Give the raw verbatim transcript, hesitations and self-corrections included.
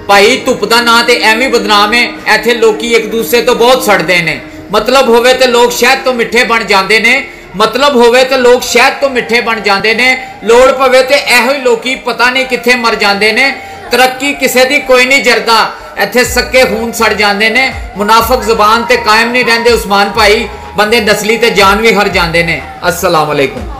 भाई धुप का ना तो एवं बदनाम है। इत्थे लोकी एक दूसरे तो बहुत सड़ते हैं। मतलब होवे तो लोग शहद तो मिठे बन जाते हैं, मतलब होवे तो लोग शहद तो मिठे बन जाते हैं, लोड़ पवे तो एहो ही लोकी पता नहीं कित्थे मर जाते हैं। तरक्की किसी की कोई नहीं जरदा, इत्थे सक्के खून सड़ जाते हैं। मुनाफक जुबान ते कायम नहीं रहते उस्मान भाई, बंदे नस्ली ते जान भी हर जाते हैं। अस्सलाम वालेकुम।